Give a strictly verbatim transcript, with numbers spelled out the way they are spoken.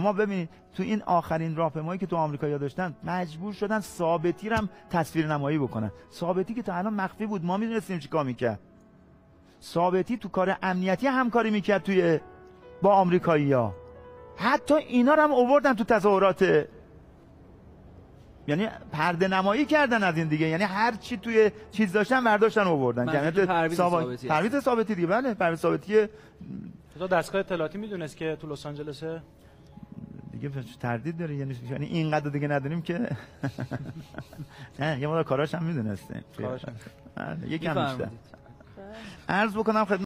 شما ببینید تو این آخرین راهپیمایی که تو آمریکا داشتن مجبور شدن ثابتی رو هم تصویر نمایی بکنن. ثابتی که تا الان مخفی بود، ما میدونستیم چیکار میکرد. ثابتی تو کار امنیتی همکاری میکرد توی با آمریکایی‌ها. حتی اینا رو هم آوردن تو تظاهرات، یعنی پرده نمایی کردن از این دیگه، یعنی هر چی توی چیز داشتن برداشتن آوردن. یعنی پرویز سابا... ثابتی پرویز ثابتی دیگه، بله پرویز ثابتی. تو دستگاه اطلاعاتی میدونست که تو لس آنجلسه؟ دیگه تردید داره، یعنی یعنی اینقدر دیگه نداریم که نه، یه مقدار کاراش هم میدونسته. کاراش یکم بیشتر. عرض بکنم خدمت